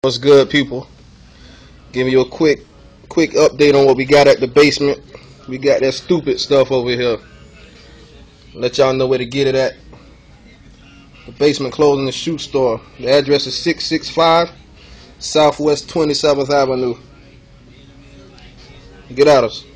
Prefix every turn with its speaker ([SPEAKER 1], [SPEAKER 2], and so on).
[SPEAKER 1] What's good, people? Giving you a quick update on what we got at the basement. We got that stupid stuff over here. Let y'all know where to get it at. The Basement Clothing and Shoe Store. The address is 665 Southwest 27th Avenue. Get at us.